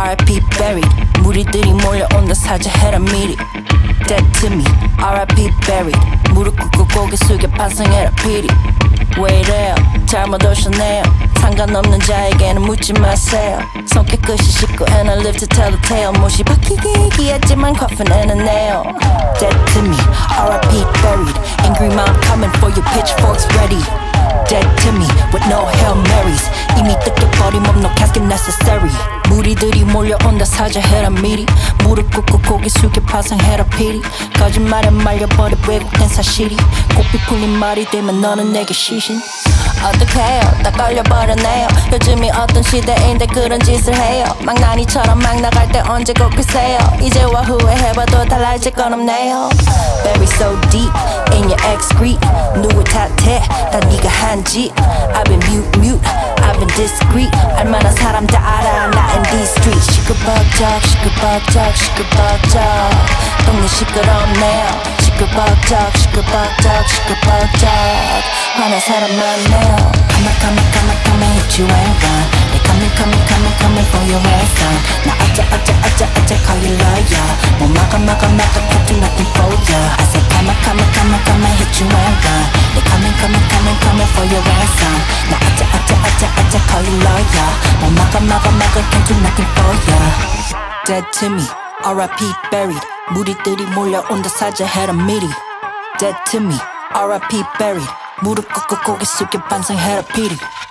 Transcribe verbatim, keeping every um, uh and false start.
R I P buried. 무리들이 몰려온다 사죄해라 미리. Dead to me, R I P buried. 무릎 꿇고 고개 숙여 반성해라 피리. 왜 이래요 잘못 오셨네요. 상관없는 자에게는 묻지 마세요. 손 깨끗이 씻고 and I live to tell the tale. 못이 박히기 했지만 coffin and a nail. Dead to me, R I P buried. Angry mom coming for your pitchforks ready. Dead to me with no Hail Marys. 이미 뜯겨버린 몸 no casket necessary. 무리들이 몰려온다 사죄해라 미리. 무릎 꿇고 고개 숙여 파상해라 피리. 거짓말에 말려버려 왜곡된 사실이. 고삐 풀린 말이 되면 너는 내게 시신. 어떡해요 다 걸려버렸네요. 요즘이 어떤 시대인데 그런 짓을 해요. 망나니처럼 막 나갈 때 언제 꼭 글쎄요. 이제와 후회해봐도 달라질 건 없네요. Bury so deep in your excrete. 누굴 탓해 다 네가 한 짓. I've been mute mute I've been discreet. 알만한 사람 다 알아 나 in these streets. 시끌벅적 시끌벅적 시끌벅적 동네 시끄럽네요. 시끌벅적 시끌벅적 시끌벅적 화난 사람 많네요. Come on come on come on come and hit you and run. They coming coming coming coming for your ransom. 나 어째 어째 어째 어째 call you lawyer. 뭐 막아 막아 막아 can't do nothing for ya. I say come on come on come on come and hit you and run. They coming coming coming coming for your ransom. 나 어째 어째 어째 어째 call you lawyer. 뭐 막아 막아 막아 can't do nothing for ya. Dead to me, R I P buried. 무리들이 몰려온다 사죄해라 미리. Dead to me, R I P buried. 무릎 꿇고 고개 숙여 반성해라 피리.